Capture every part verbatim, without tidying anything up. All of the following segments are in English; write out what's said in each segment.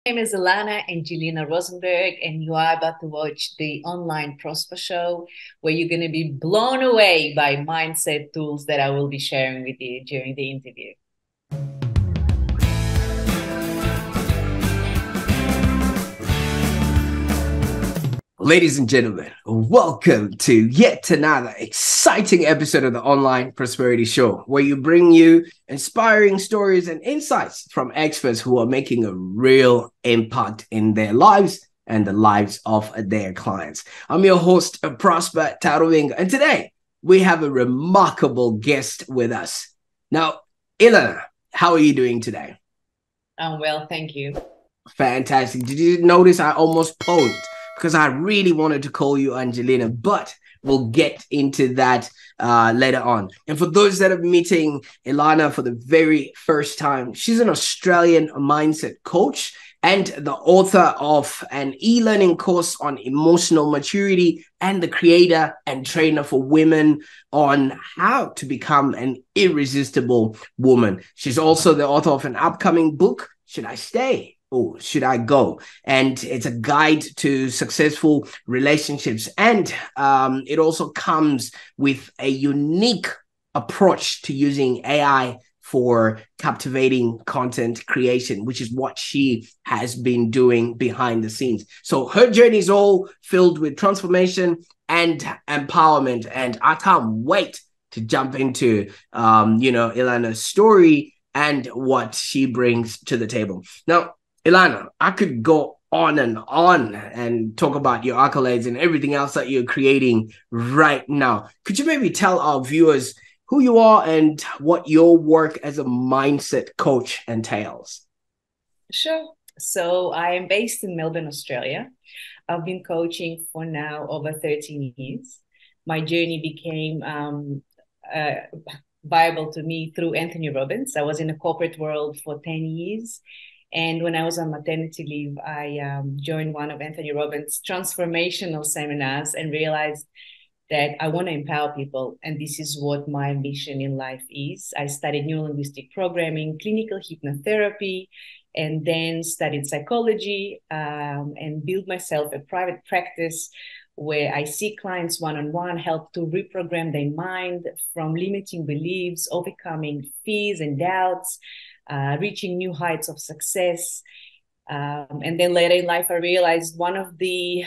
My name is Ilana and Ilana Rozenberg, and you are about to watch the online Prosper Show, where you're going to be blown away by mindset tools that I will be sharing with you during the interview. Ladies and gentlemen, welcome to yet another exciting episode of the Online Prosperity Show, where you bring you inspiring stories and insights from experts who are making a real impact in their lives and the lives of their clients. I'm your host, Prosper Taurowing, and today we have a remarkable guest with us. Now, Ilana, how are you doing today? Um, well, thank you. Fantastic. Did you notice I almost paused because I really wanted to call you Angelina, but we'll get into that uh, later on. And for those that are meeting Ilana for the very first time, she's an Australian mindset coach and the author of an e-learning course on emotional maturity and the creator and trainer for women on how to become an irresistible woman. She's also the author of an upcoming book, Should I Stay? Oh, should I go? And it's a guide to successful relationships. And um, it also comes with a unique approach to using A I for captivating content creation, which is what she has been doing behind the scenes. So her journey is all filled with transformation and empowerment. And I can't wait to jump into, um, you know, Ilana's story and what she brings to the table. Now, Ilana, I could go on and on and talk about your accolades and everything else that you're creating right now. Could you maybe tell our viewers who you are and what your work as a mindset coach entails? Sure. So I am based in Melbourne, Australia. I've been coaching for now over thirteen years. My journey became um, uh, viable to me through Anthony Robbins. I was in the corporate world for ten years. And when I was on maternity leave, I um, joined one of Anthony Robbins' transformational seminars and realized that I want to empower people. And this is what my mission in life is. I studied neurolinguistic programming, clinical hypnotherapy, and then studied psychology um, and built myself a private practice where I see clients one-on-one, help to reprogram their mind from limiting beliefs, overcoming fears and doubts, Uh, reaching new heights of success. Um, and then later in life, I realized one of the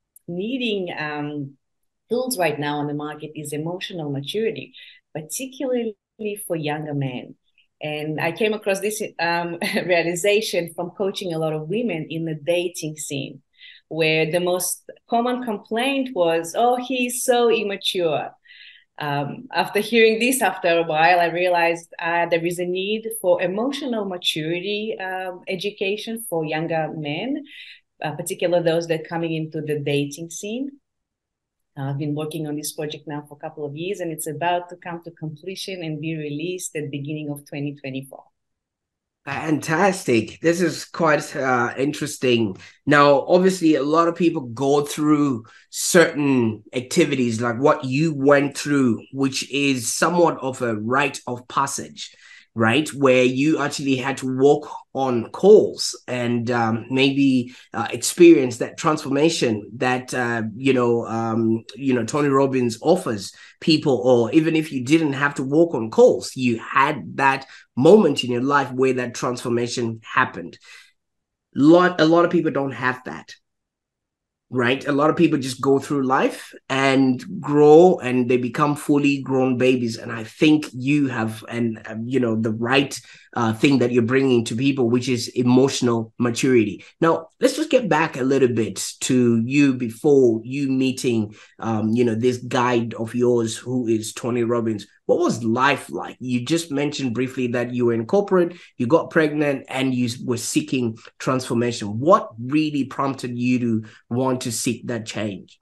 needing um, tools right now on the market is emotional maturity, particularly for younger men. And I came across this um, realization from coaching a lot of women in the dating scene, where the most common complaint was, oh, he's so immature. Um, after hearing this after a while, I realized uh, there is a need for emotional maturity um, education for younger men, uh, particularly those that are coming into the dating scene. Uh, I've been working on this project now for a couple of years, and it's about to come to completion and be released at the beginning of twenty twenty-four. Fantastic. This is quite uh, interesting. Now, obviously, a lot of people go through certain activities like what you went through, which is somewhat of a rite of passage, right? Where you actually had to walk on coals and um, maybe uh, experience that transformation that, uh, you know, um, you know, Tony Robbins offers people, or even if you didn't have to walk on coals, you had that moment in your life where that transformation happened. Lot, a lot of people don't have that, right? A lot of people just go through life and grow and they become fully grown babies. And I think you have, and um, you know, the right uh, thing that you're bringing to people, which is emotional maturity. Now, let's just get back a little bit to you before you meeting, um, you know, this guide of yours who is Tony Robbins. What was life like? You just mentioned briefly that you were in corporate, you got pregnant, and you were seeking transformation. What really prompted you to want to seek that change?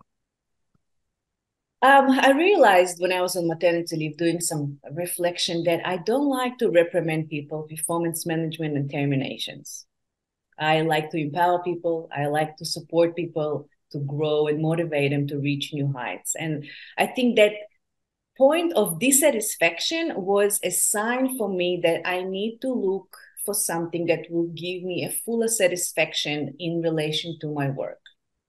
Um, I realized when I was on maternity leave doing some reflection that I don't like to reprimand people, performance management, and terminations. I like to empower people. I like to support people to grow and motivate them to reach new heights. And I think that point of dissatisfaction was a sign for me that I need to look for something that will give me a fuller satisfaction in relation to my work.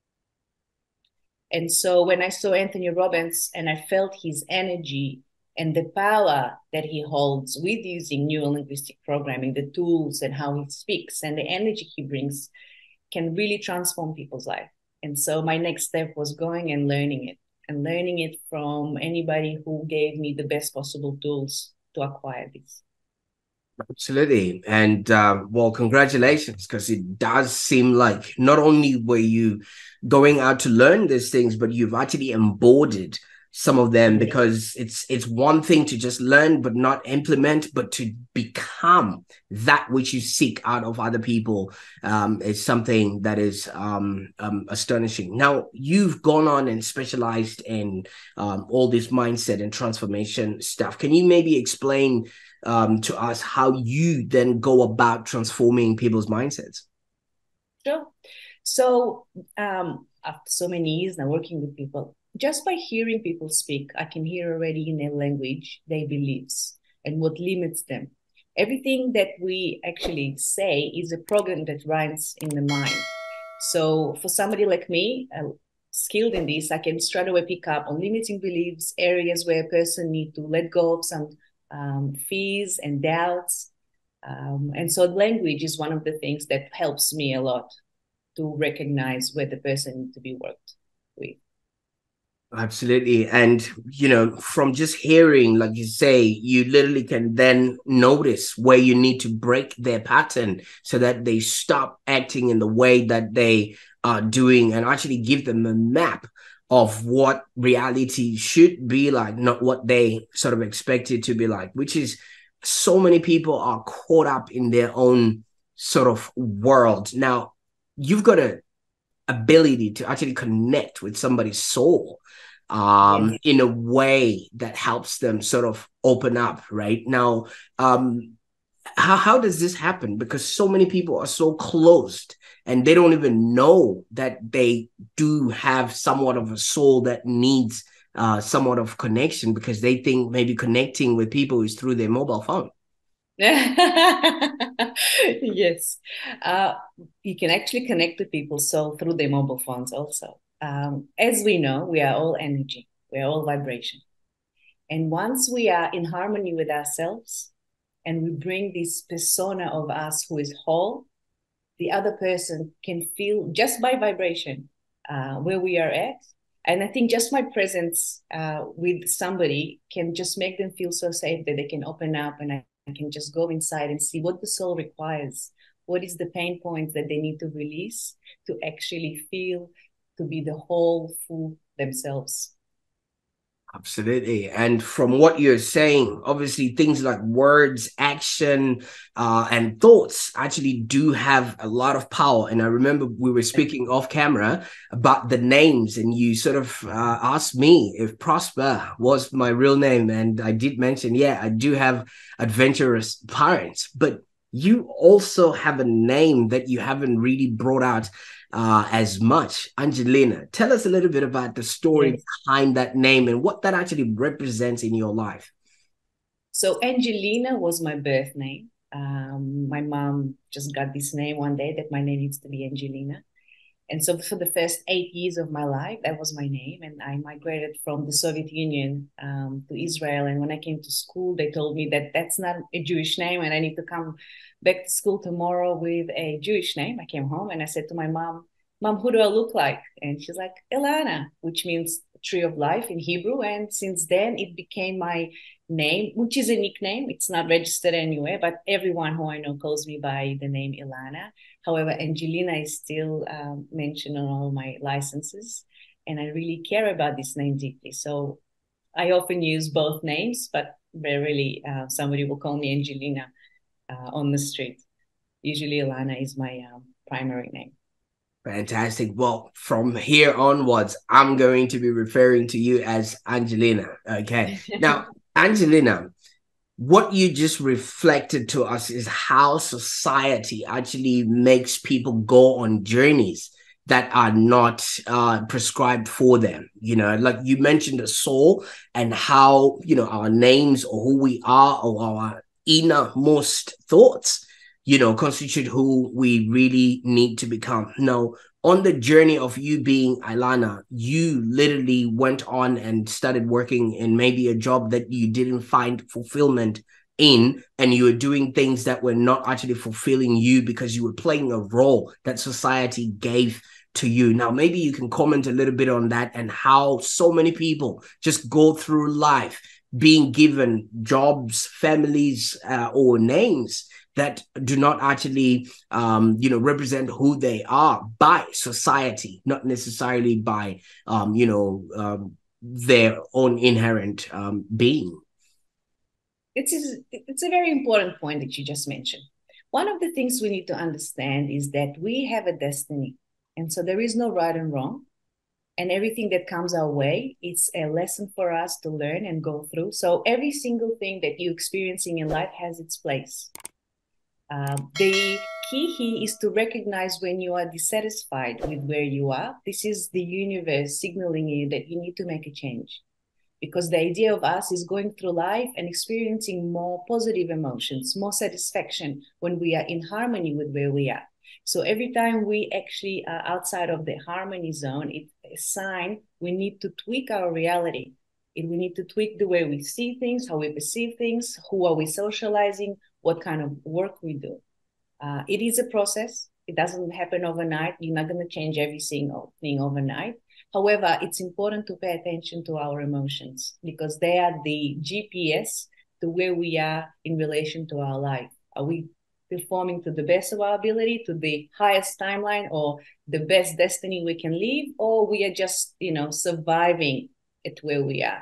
And so when I saw Anthony Robbins and I felt his energy and the power that he holds with using neuro-linguistic programming, the tools and how he speaks and the energy he brings can really transform people's life. And so my next step was going and learning it, and learning it from anybody who gave me the best possible tools to acquire this. Absolutely. And uh, well, congratulations, because it does seem like not only were you going out to learn these things, but you've actually embodied some of them, because it's it's one thing to just learn but not implement, but to become that which you seek out of other people um, is something that is um, um, astonishing. Now, you've gone on and specialized in um, all this mindset and transformation stuff. Can you maybe explain um, to us how you then go about transforming people's mindsets? Sure. So um, after so many years now working with people, just by hearing people speak, I can hear already in their language, their beliefs, and what limits them. Everything that we actually say is a program that runs in the mind. So for somebody like me, uh, skilled in this, I can straight away pick up on limiting beliefs, areas where a person needs to let go of some um, fears and doubts. Um, and so language is one of the things that helps me a lot to recognize where the person needs to be worked with. Absolutely. And, you know, from just hearing, like you say, you literally can then notice where you need to break their pattern so that they stop acting in the way that they are doing, and actually give them a map of what reality should be like, not what they sort of expect it to be like, which is so many people are caught up in their own sort of world. Now, you've got a ability to actually connect with somebody's soul um, yes. in a way that helps them sort of open up right now. Um, how, how does this happen? Because so many people are so closed and they don't even know that they do have somewhat of a soul that needs uh, somewhat of connection, because they think maybe connecting with people is through their mobile phone. Yes, uh, you can actually connect with people so through their mobile phones also. Um, as we know, we are all energy, we are all vibration. And once we are in harmony with ourselves and we bring this persona of us who is whole, the other person can feel just by vibration uh, where we are at. And I think just my presence uh, with somebody can just make them feel so safe that they can open up, and I I can just go inside and see what the soul requires. What is the pain points that they need to release to actually feel, to be the whole, full themselves. Absolutely. And from what you're saying, obviously things like words, action, uh, and thoughts actually do have a lot of power. And I remember we were speaking off camera about the names, and you sort of uh, asked me if Prosper was my real name. And I did mention, yeah, I do have adventurous parents, but you also have a name that you haven't really brought out uh, as much. Angelina, tell us a little bit about the story yes. behind that name and what that actually represents in your life. So Angelina was my birth name. Um, my mom just got this name one day that my name needs to be Angelina. And so for the first eight years of my life, that was my name. And I migrated from the Soviet Union um, to Israel. And when I came to school, they told me that that's not a Jewish name and I need to come back to school tomorrow with a Jewish name. I came home and I said to my mom, Mom, who do I look like? And she's like, Ilana, which means tree of life in Hebrew. And since then, it became my name, which is a nickname. It's not registered anywhere, but everyone who I know calls me by the name Ilana. However, Angelina is still um, mentioned on all my licenses, and I really care about this name deeply. So I often use both names, but rarely uh, somebody will call me Angelina uh, on the street. Usually Ilana is my um, primary name. Fantastic. Well, from here onwards, I'm going to be referring to you as Angelina. Okay. Now, Angelina, what you just reflected to us is how society actually makes people go on journeys that are not uh, prescribed for them. You know, like you mentioned the soul and how, you know, our names or who we are or our innermost thoughts, you know, constitute who we really need to become. Now, on the journey of you being Ilana, you literally went on and started working in maybe a job that you didn't find fulfillment in, and you were doing things that were not actually fulfilling you because you were playing a role that society gave to you. Now, maybe you can comment a little bit on that and how so many people just go through life being given jobs, families, uh, or names that do not actually, um, you know, represent who they are by society, not necessarily by, um, you know, um, their own inherent um, being. It's, it's a very important point that you just mentioned. One of the things we need to understand is that we have a destiny. And so there is no right and wrong. And everything that comes our way, it's a lesson for us to learn and go through. So every single thing that you're experiencing in life has its place. Uh, the key here is to recognize when you are dissatisfied with where you are. This is the universe signaling you that you need to make a change. Because the idea of us is going through life and experiencing more positive emotions, more satisfaction when we are in harmony with where we are. So every time we actually are outside of the harmony zone, it's a sign we need to tweak our reality. We need to tweak the way we see things, how we perceive things, who are we socializing, what kind of work we do. Uh, it is a process. It doesn't happen overnight. You're not going to change every single thing overnight. However, it's important to pay attention to our emotions because they are the G P S to where we are in relation to our life. Are we performing to the best of our ability, to the highest timeline, or the best destiny we can live, or we are just, you know, surviving at where we are?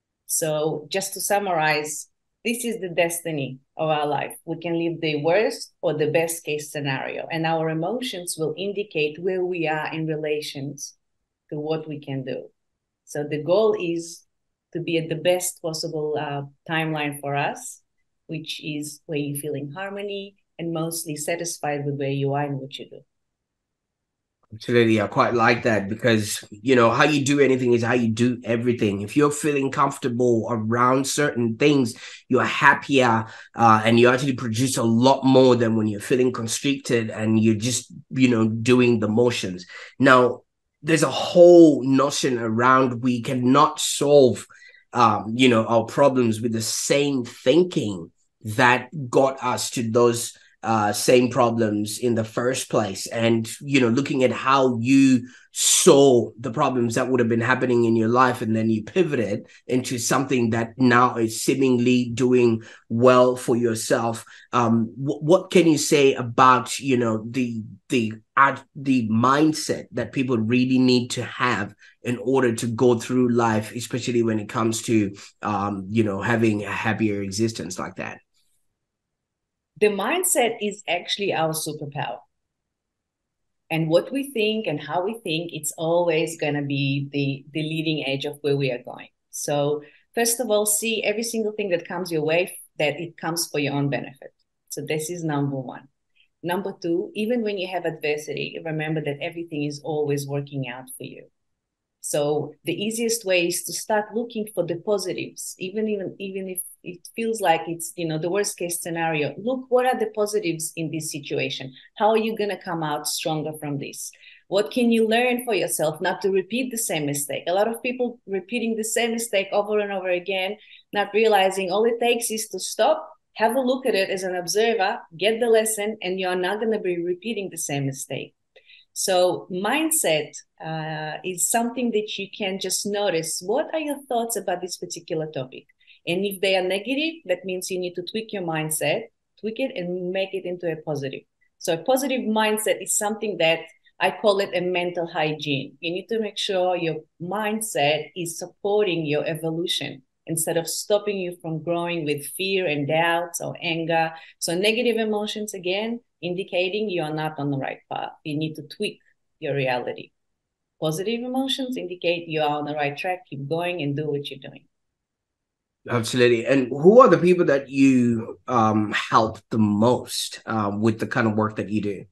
So just to summarize, this is the destiny of our life. We can live the worst or the best case scenario, and our emotions will indicate where we are in relations to what we can do. So the goal is to be at the best possible uh, timeline for us, which is where you feel in harmony and mostly satisfied with where you are and what you do. Absolutely. I quite like that because, you know, how you do anything is how you do everything. If you're feeling comfortable around certain things, you're happier uh, and you actually produce a lot more than when you're feeling constricted and you're just, you know, doing the motions. Now, there's a whole notion around we cannot solve, um, you know, our problems with the same thinking that got us to those uh, same problems in the first place. And, you know, looking at how you saw the problems that would have been happening in your life, and then you pivoted into something that now is seemingly doing well for yourself. Um, wh- what can you say about, you know, the, the, uh, the mindset that people really need to have in order to go through life, especially when it comes to, um, you know, having a happier existence like that? The mindset is actually our superpower. And what we think and how we think, it's always going to be the, the leading edge of where we are going. So first of all, see every single thing that comes your way, that it comes for your own benefit. So this is number one. Number two, even when you have adversity, remember that everything is always working out for you. So the easiest way is to start looking for the positives, even, even, even if it feels like it's, you know, the worst case scenario. Look, what are the positives in this situation? How are you going to come out stronger from this? What can you learn for yourself not to repeat the same mistake? A lot of people repeating the same mistake over and over again, not realizing all it takes is to stop, have a look at it as an observer, get the lesson, and you're not going to be repeating the same mistake. So mindset uh, is something that you can just notice. What are your thoughts about this particular topic? And if they are negative, that means you need to tweak your mindset, tweak it and make it into a positive. So a positive mindset is something that I call it a mental hygiene. You need to make sure your mindset is supporting your evolution instead of stopping you from growing with fear and doubts or anger. So negative emotions, again, indicating you are not on the right path. You need to tweak your reality. Positive emotions indicate you are on the right track. Keep going and do what you're doing. Absolutely. And who are the people that you um, help the most um, with the kind of work that you do?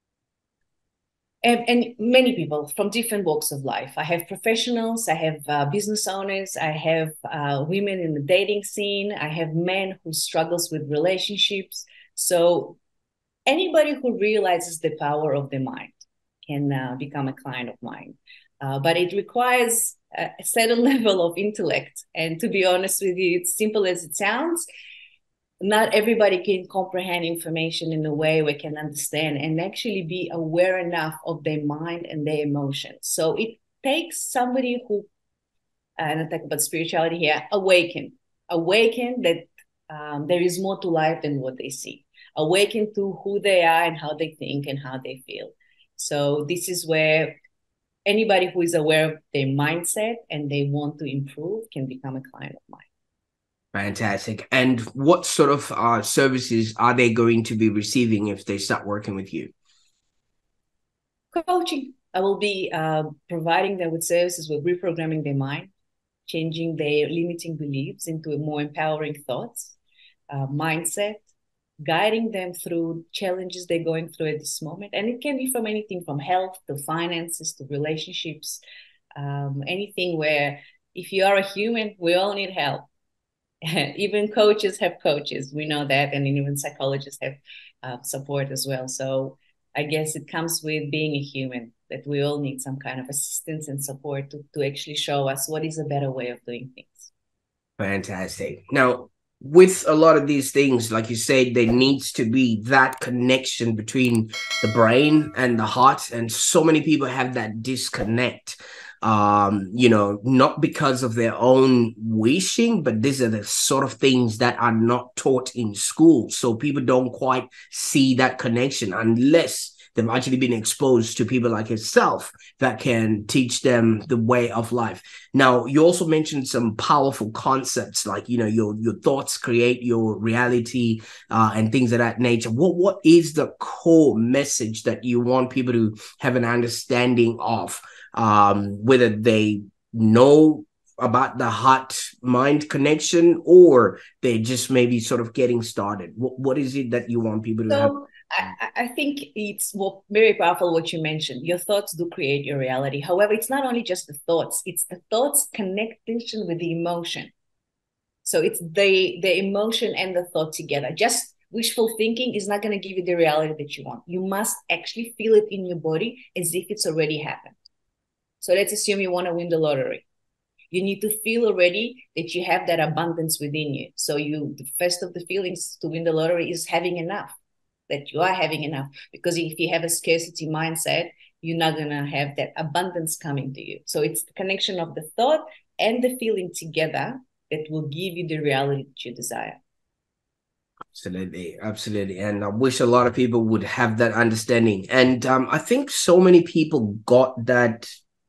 And, and many people from different walks of life. I have professionals, I have uh, business owners, I have uh, women in the dating scene, I have men who struggles with relationships. So anybody who realizes the power of the mind can uh, become a client of mine. Uh, but it requires a certain level of intellect. And to be honest with you, it's simple as it sounds. Not everybody can comprehend information in a way we can understand and actually be aware enough of their mind and their emotions. So it takes somebody who, and I talk about spirituality here, awaken, awaken that um, there is more to life than what they see, awaken to who they are and how they think and how they feel. So this is where anybody who is aware of their mindset and they want to improve can become a client of mine. Fantastic. And what sort of uh, services are they going to be receiving if they start working with you? Coaching. I will be uh, providing them with services with reprogramming their mind, changing their limiting beliefs into more empowering thoughts, uh, mindset, guiding them through challenges they're going through at this moment. And it can be from anything from health to finances to relationships, um, anything where if you are a human, we all need help. Even coaches have coaches. We know that. And even psychologists have uh, support as well. So I guess it comes with being a human, that we all need some kind of assistance and support to, to actually show us what is a better way of doing things. Fantastic. Now, with a lot of these things, like you said, there needs to be that connection between the brain and the heart. And so many people have that disconnect, um, you know, not because of their own wishing, but these are the sort of things that are not taught in school. So people don't quite see that connection unless they've actually been exposed to people like yourself that can teach them the way of life. Now, you also mentioned some powerful concepts like, you know, your, your thoughts create your reality uh, and things of that nature. What, what is the core message that you want people to have an understanding of, um, whether they know about the heart-mind connection or they just maybe sort of getting started? What, what is it that you want people to so, have? I, I think it's very powerful what you mentioned. Your thoughts do create your reality. However, it's not only just the thoughts, it's the thoughts connection with the emotion. So it's the, the emotion and the thought together. Just wishful thinking is not going to give you the reality that you want. You must actually feel it in your body as if it's already happened. So let's assume you want to win the lottery. You need to feel already that you have that abundance within you. So you, the first of the feelings to win the lottery is having enough. That you are having enough, because if you have a scarcity mindset, you're not going to have that abundance coming to you. So it's the connection of the thought and the feeling together that will give you the reality that you desire. Absolutely, absolutely. And I wish a lot of people would have that understanding. And um, I think so many people got that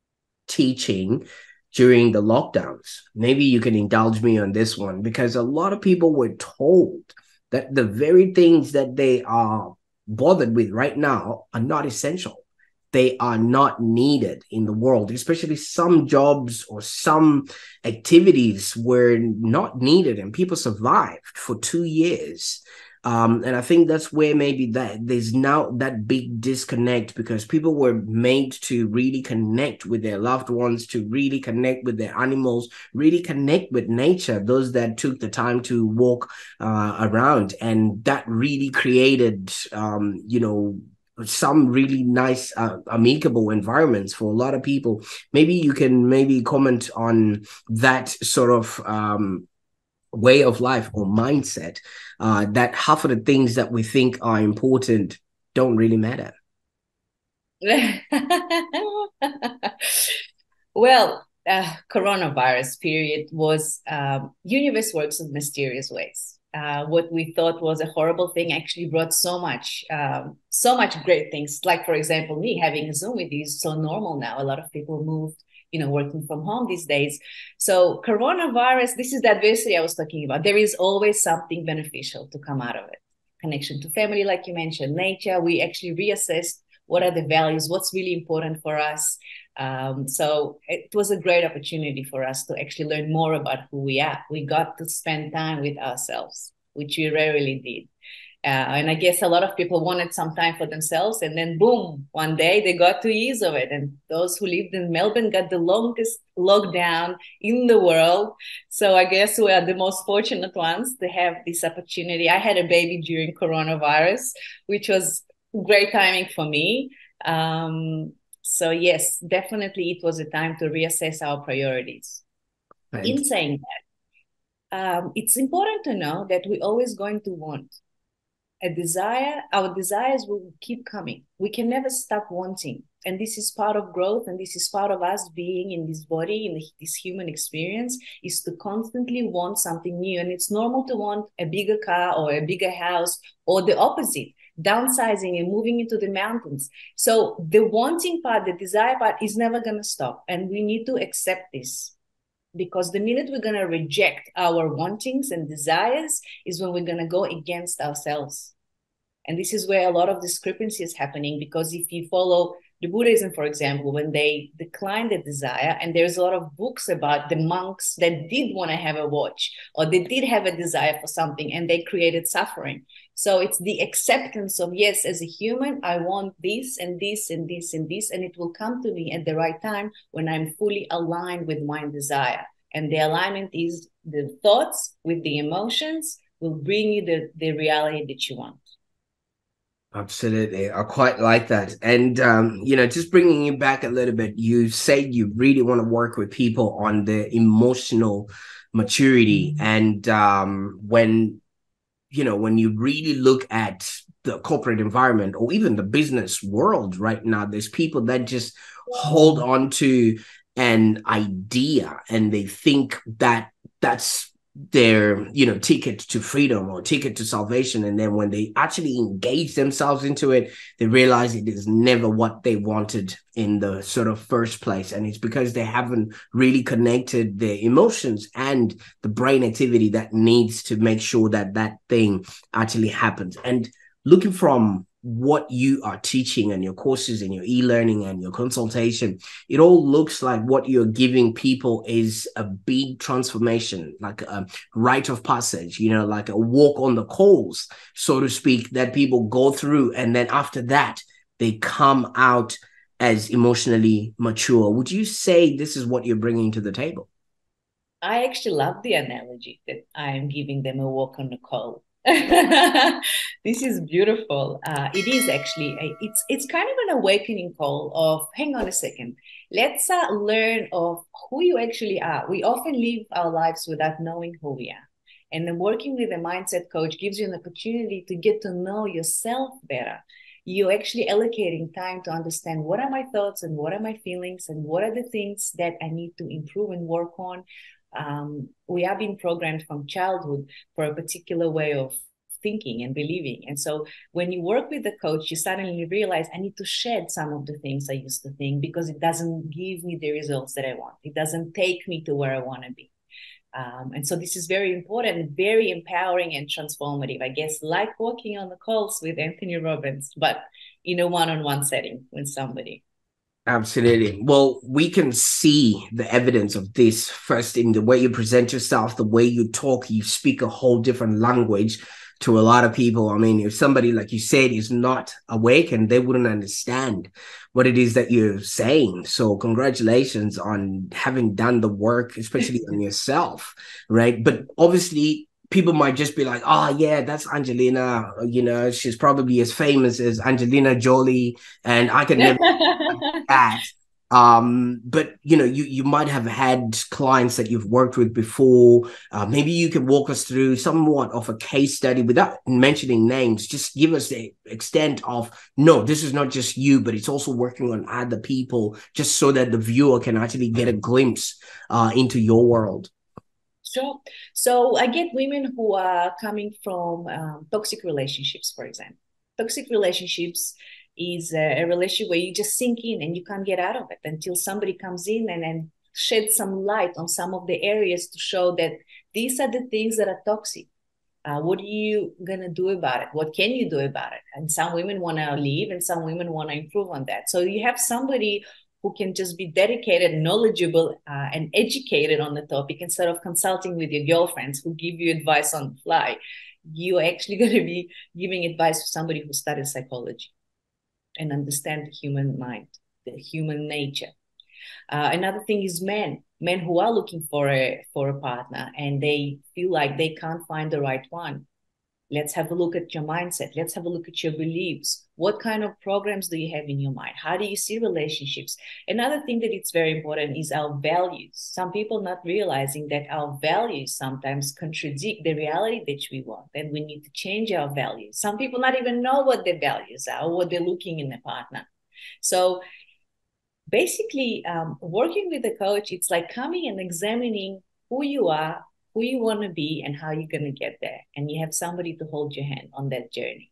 teaching during the lockdowns. Maybe you can indulge me on this one, because a lot of people were told that the very things that they are bothered with right now are not essential. They are not needed in the world, especially some jobs or some activities were not needed and people survived for two years. Um, and I think that's where maybe that there's now that big disconnect, because people were made to really connect with their loved ones, to really connect with their animals, really connect with nature, those that took the time to walk uh, around. And that really created, um, you know, some really nice, uh, amicable environments for a lot of people. Maybe you can maybe comment on that sort of um, way of life or mindset, uh, that half of the things that we think are important don't really matter. Well, uh, coronavirus period was um, universe works in mysterious ways. Uh, what we thought was a horrible thing actually brought so much, um, so much great things. Like, for example, me having a Zoom with you is so normal now. A lot of people moved, you know, working from home these days. So coronavirus, this is the adversity I was talking about. There is always something beneficial to come out of it. Connection to family, like you mentioned, nature. We actually reassessed what are the values, what's really important for us. Um, so it was a great opportunity for us to actually learn more about who we are. We got to spend time with ourselves, which we rarely did. Uh, and I guess a lot of people wanted some time for themselves, and then boom, one day they got two years of it. And those who lived in Melbourne got the longest lockdown in the world. So I guess we are the most fortunate ones to have this opportunity. I had a baby during coronavirus, which was great timing for me. Um, so yes, definitely it was a time to reassess our priorities. And In saying that, um, it's important to know that we're always going to want a desire. Our desires will keep coming. We can never stop wanting. And this is part of growth, and this is part of us being in this body, in the, this human experience, is to constantly want something new. And it's normal to want a bigger car or a bigger house, or the opposite, downsizing and moving into the mountains. So the wanting part, the desire part, is never going to stop. And we need to accept this. Because the minute we're going to reject our wantings and desires is when we're going to go against ourselves. And this is where a lot of discrepancy is happening, because if you follow the Buddhism, for example, when they decline the desire, and there's a lot of books about the monks that did want to have a watch, or they did have a desire for something, and they created suffering. So it's the acceptance of, yes, as a human, I want this and this and this and this, and it will come to me at the right time when I'm fully aligned with my desire. And the alignment is the thoughts with the emotions will bring you the, the reality that you want. absolutely. I quite like that. And, um, you know, just bringing you back a little bit, you said you really want to work with people on the emotional maturity. Mm-hmm. And um, when, you know, when you really look at the corporate environment or even the business world right now, there's people that just hold on to an idea and they think that that's their, you know, ticket to freedom or ticket to salvation. And then when they actually engage themselves into it, they realize it is never what they wanted in the sort of first place. And it's because they haven't really connected their emotions and the brain activity that needs to make sure that that thing actually happens. And looking from what you are teaching and your courses and your e-learning and your consultation, it all looks like what you're giving people is a big transformation, like a rite of passage, you know, like a walk on the coals, so to speak, that people go through. And then after that, they come out as emotionally mature. Would you say this is what you're bringing to the table? I actually love the analogy that I'm giving them a walk on the coal. This is beautiful. Uh, it is actually a, it's it's kind of an awakening call of, hang on a second, let's uh, learn of who you actually are. We often live our lives without knowing who we are, and then working with a mindset coach gives you an opportunity to get to know yourself better. You're actually allocating time to understand what are my thoughts and what are my feelings and what are the things that I need to improve and work on. Um, we have been programmed from childhood for a particular way of thinking and believing. And so when you work with the coach, you suddenly realize I need to shed some of the things I used to think because it doesn't give me the results that I want. It doesn't take me to where I want to be. Um, and so this is very important, very empowering and transformative. I guess like walking on the coals with Anthony Robbins, but in a one-on-one setting with somebody. Absolutely. Well, we can see the evidence of this first in the way you present yourself, the way you talk. You speak a whole different language to a lot of people. I mean, if somebody, like you said, is not awake, and they wouldn't understand what it is that you're saying. So congratulations on having done the work, especially on yourself, right? But obviously, people might just be like, oh, yeah, that's Angelina. You know, she's probably as famous as Angelina Jolie, and I can never that. Um, but you know, you you might have had clients that you've worked with before. Uh, maybe you can walk us through somewhat of a case study without mentioning names. Just give us the extent of, no, this is not just you, but it's also working on other people, just so that the viewer can actually get a glimpse uh, into your world. Sure. So I get women who are coming from um, toxic relationships, for example. Toxic relationships is a, a relationship where you just sink in and you can't get out of it until somebody comes in and, and shed some light on some of the areas to show that these are the things that are toxic. Uh, what are you going to do about it? What can you do about it? And some women want to leave and some women want to improve on that. So you have somebody who can just be dedicated, knowledgeable, uh, and educated on the topic instead of consulting with your girlfriends who give you advice on the fly. you're actually going to be giving advice to somebody who studied psychology and understand the human mind, the human nature. Uh, another thing is men, men who are looking for a for a partner and they feel like they can't find the right one. Let's have a look at your mindset. Let's have a look at your beliefs. What kind of programs do you have in your mind? How do you see relationships? Another thing that it's very important is our values. Some people not realizing that our values sometimes contradict the reality that we want, and we need to change our values. Some people not even know what their values are or what they're looking in a partner. So basically, um, working with a coach, it's like coming and examining who you are, who you want to be, and how you're going to get there. And you have somebody to hold your hand on that journey.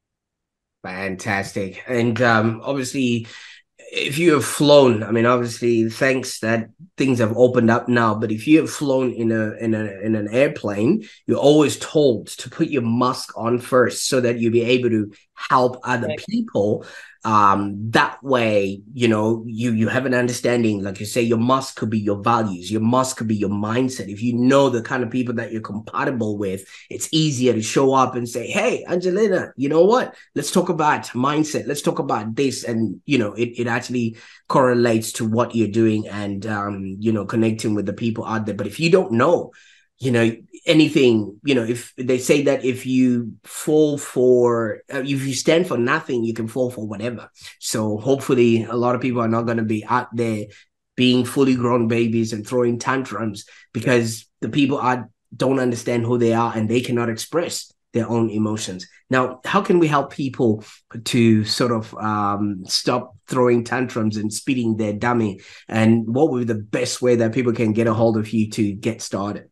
Fantastic. And um, obviously, if you have flown, I mean, obviously, thanks that things have opened up now. But if you have flown in a in a in an airplane, you're always told to put your mask on first, so that you'll be able to help other people. Um, that way, you know, you you have an understanding. Like you say, your mask could be your values, your mask could be your mindset. If you know the kind of people that you're compatible with, it's easier to show up and say, "Hey, Angelina, you know what? Let's talk about mindset. Let's talk about this." And you know, it it actually correlates to what you're doing, and um, you know, connecting with the people out there. But if you don't know, you know, anything, you know, if they say that if you fall for, uh, if you stand for nothing, you can fall for whatever. So hopefully a lot of people are not going to be out there being fully grown babies and throwing tantrums because the people are don't understand who they are and they cannot express their own emotions. Now, how can we help people to sort of um, stop throwing tantrums and spitting their dummy? And what would be the best way that people can get a hold of you to get started?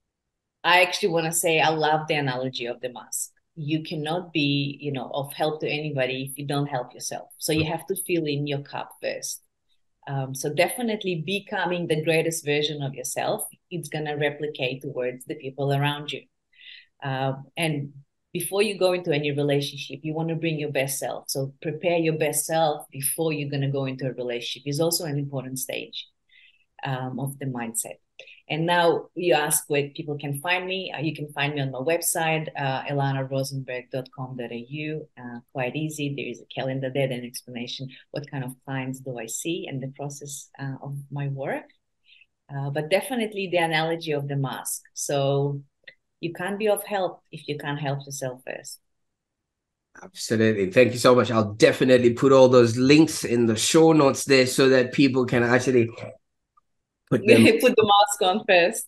I actually want to say I love the analogy of the mask. You cannot be, you know, of help to anybody if you don't help yourself. So you have to fill in your cup first. Um, so definitely becoming the greatest version of yourself, it's going to replicate towards the people around you. Um, and before you go into any relationship, you want to bring your best self. So prepare your best self before you're going to go into a relationship is also an important stage um, of the mindset. And now you ask where people can find me. Uh, you can find me on my website, uh, ilana rozenberg dot com dot a u. Uh, quite easy. There is a calendar there, an explanation what kind of clients do I see and the process uh, of my work. Uh, but definitely the analogy of the mask. So you can't be of help if you can't help yourself first. Absolutely. Thank you so much. I'll definitely put all those links in the show notes there so that people can actually put them put the mask on first.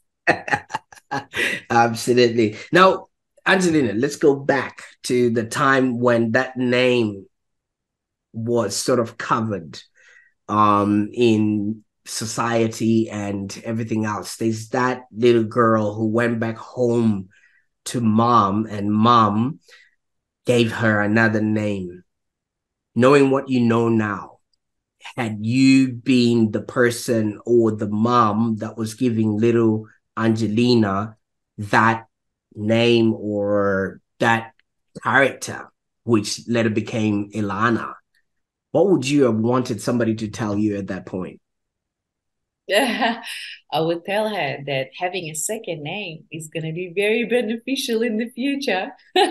Absolutely. Now, Angelina, let's go back to the time when that name was sort of covered um, in society and everything else. There's that little girl who went back home to mom, and mom gave her another name. Knowing what you know now, had you been the person or the mom that was giving little Angelina that name or that character, which later became Ilana, what would you have wanted somebody to tell you at that point? I would tell her that having a second name is going to be very beneficial in the future.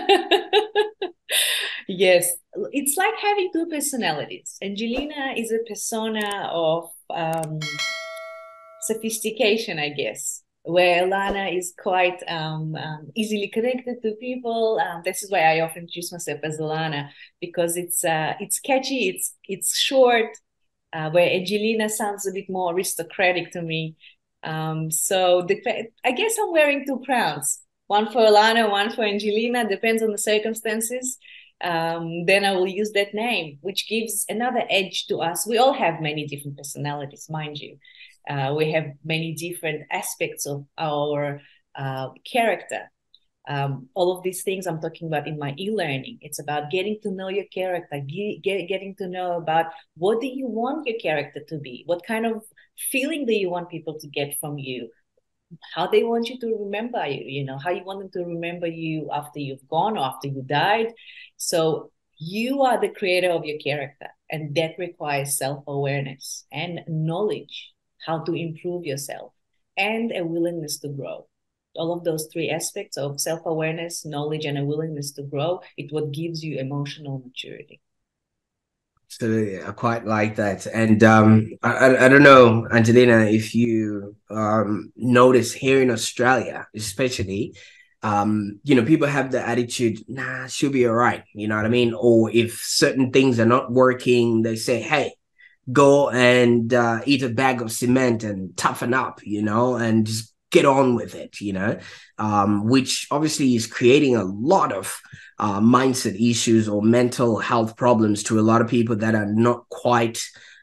Yes, it's like having two personalities. Angelina is a persona of um, sophistication, I guess, where Ilana is quite um, um, easily connected to people. Um, this is why I often introduce myself as Ilana, because it's uh, it's catchy, it's it's short, uh, where Angelina sounds a bit more aristocratic to me. Um, so the, I guess I'm wearing two crowns, one for Ilana, one for Angelina, depends on the circumstances. Um, then I will use that name, which gives another edge to us. We all have many different personalities, mind you. Uh, we have many different aspects of our uh, character. Um, all of these things I'm talking about in my e-learning. It's about getting to know your character, get, get, getting to know about what do you want your character to be? What kind of feeling do you want people to get from you? How they want you to remember you, you know, how you want them to remember you after you've gone or after you died. So you are the creator of your character, and that requires self-awareness and knowledge, how to improve yourself, and a willingness to grow. all of those three aspects of self-awareness, knowledge, and a willingness to grow, it's what gives you emotional maturity. Absolutely, I quite like that. And um, I, I, I don't know, Angelina, if you um, notice here in Australia, especially, um, you know, people have the attitude, nah, she'll be all right. You know what I mean? Or if certain things are not working, they say, hey, go and uh, eat a bag of cement and toughen up, you know, and just get on with it, you know, um, which obviously is creating a lot of uh, mindset issues or mental health problems to a lot of people that are not quite,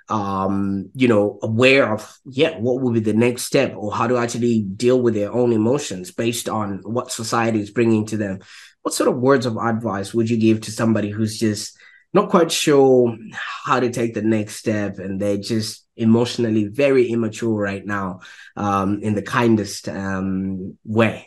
um, you know, aware of, yeah, what will be the next step or how to actually deal with their own emotions based on what society is bringing to them. What sort of words of advice would you give to somebody who's just not quite sure how to take the next step and they're just emotionally very immature right now, um, in the kindest um, way?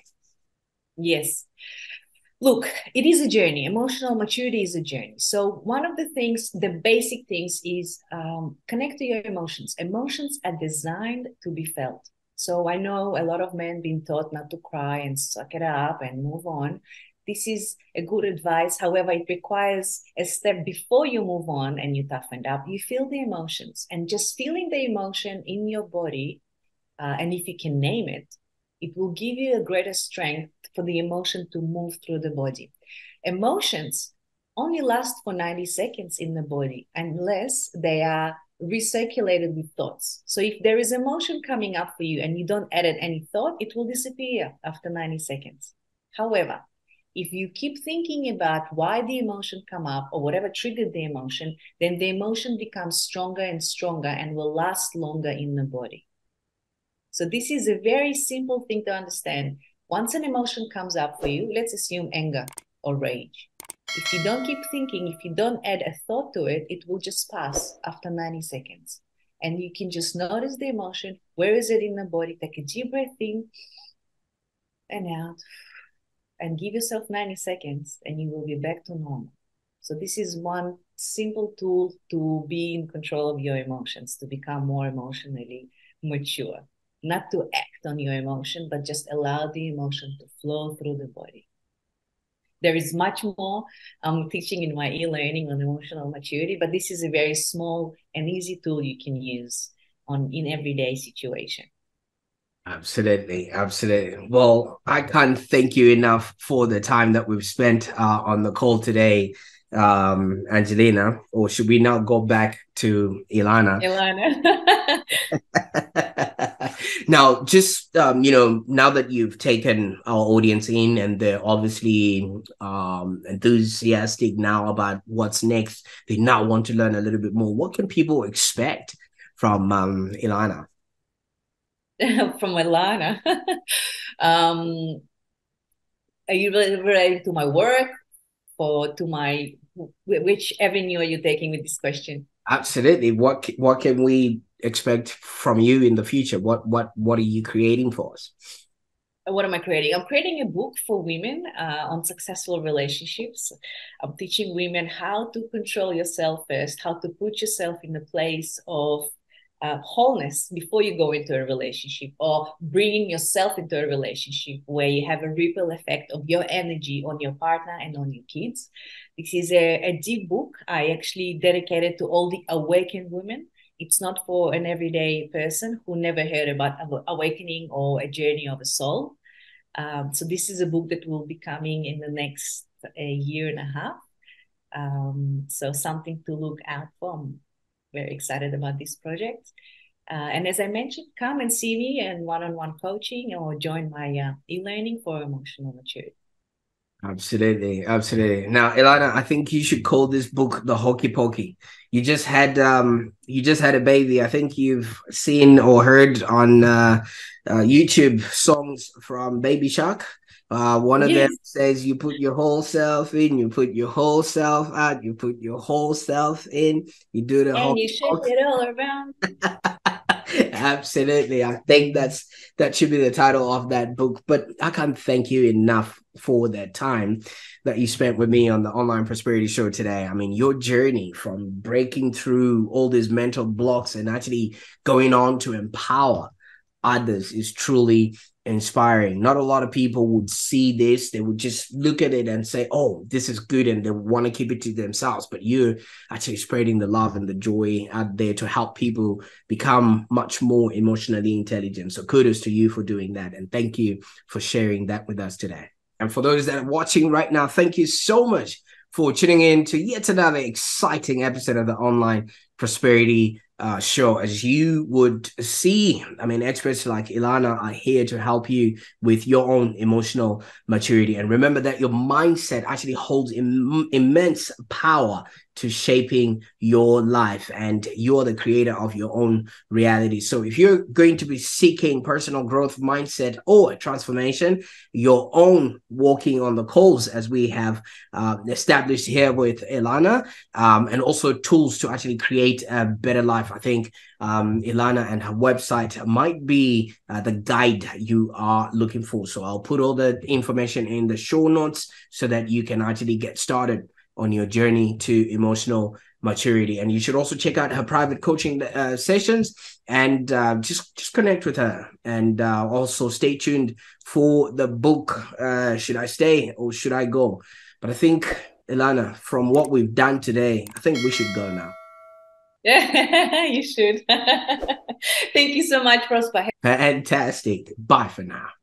Yes. Look, it is a journey. Emotional maturity is a journey. So one of the things, the basic things is um, connect to your emotions. Emotions are designed to be felt. So I know a lot of men being taught not to cry and suck it up and move on. This is a good advice. However, it requires a step before you move on and you toughen up. You feel the emotions, and just feeling the emotion in your body, uh, and if you can name it, it will give you a greater strength for the emotion to move through the body. Emotions only last for ninety seconds in the body unless they are recirculated with thoughts. So if there is emotion coming up for you and you don't add any thought, it will disappear after ninety seconds. However, if you keep thinking about why the emotion come up or whatever triggered the emotion, then the emotion becomes stronger and stronger and will last longer in the body. So this is a very simple thing to understand. Once an emotion comes up for you, let's assume anger or rage. If you don't keep thinking, if you don't add a thought to it, it will just pass after ninety seconds. And you can just notice the emotion. Where is it in the body? Take a deep breath in and out, and give yourself ninety seconds and you will be back to normal. So this is one simple tool to be in control of your emotions, to become more emotionally mature. Not to act on your emotion, but just allow the emotion to flow through the body. There is much more I'm teaching in my e-learning on emotional maturity, but this is a very small and easy tool you can use on in everyday situation. Absolutely, absolutely. Well, I can't thank you enough for the time that we've spent uh, on the call today, um, Angelina. Or should we now go back to Ilana? Ilana. Now, just um, you know, now that you've taken our audience in and they're obviously um, enthusiastic now about what's next, they now want to learn a little bit more. What can people expect from um, Ilana? From Ilana. um, are you related to my work or to my, which avenue are you taking with this question? Absolutely. What what can we expect from you in the future? What what what are you creating for us? What am I creating? I'm creating a book for women uh, on successful relationships. I'm teaching women how to control yourself first, how to put yourself in the place of uh, wholeness before you go into a relationship, or bringing yourself into a relationship where you have a ripple effect of your energy on your partner and on your kids. This is a, a deep book I actually dedicated to all the awakened women. It's not for an everyday person who never heard about awakening or a journey of a soul. Um, so this is a book that will be coming in the next a year and a half. Um, so something to look out for. I'm very excited about this project. Uh, and as I mentioned, come and see me in one-on-one coaching or join my uh, e-learning for emotional maturity. Absolutely, absolutely. Now, Ilana, I think you should call this book the Hokey Pokey. You just had um you just had a baby. I think you've seen or heard on uh, uh YouTube songs from Baby Shark. Uh, one of them Yes. says you put your whole self in, you put your whole self out, you put your whole self in, you do the And you hokey shake pokey. it all around. Absolutely. I think that's that should be the title of that book. But I can't thank you enough for that time that you spent with me on the Online Prosperity Show today. I mean, your journey from breaking through all these mental blocks and actually going on to empower others is truly inspiring. Not a lot of people would see this. They would just look at it and say, oh, this is good, and they want to keep it to themselves. But you're actually spreading the love and the joy out there to help people become much more emotionally intelligent. So kudos to you for doing that. And thank you for sharing that with us today. And for those that are watching right now, thank you so much for tuning in to yet another exciting episode of the Online Prosperity uh, Show. As you would see, I mean, experts like Ilana are here to help you with your own emotional maturity. And remember that your mindset actually holds Im- immense power to shaping your life, and you're the creator of your own reality. So if you're going to be seeking personal growth mindset or transformation, your own walking on the coals, as we have uh, established here with Ilana, um, and also tools to actually create a better life, I think um, Ilana and her website might be uh, the guide you are looking for. So I'll put all the information in the show notes so that you can actually get started on your journey to emotional maturity. And you should also check out her private coaching uh, sessions, and uh, just just connect with her. And uh, also stay tuned for the book, uh, Should I Stay or Should I Go? But I think, Ilana, from what we've done today, I think we should go now. Yeah, you should. Thank you so much, Prosper. Fantastic. Bye for now.